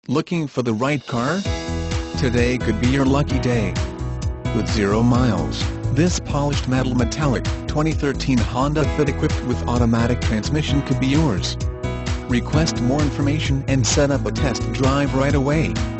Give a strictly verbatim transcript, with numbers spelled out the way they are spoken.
Looking for the right car? Today could be your lucky day. With zero miles, this polished metal metallic twenty thirteen Honda Fit equipped with automatic transmission could be yours. Request more information and set up a test drive right away.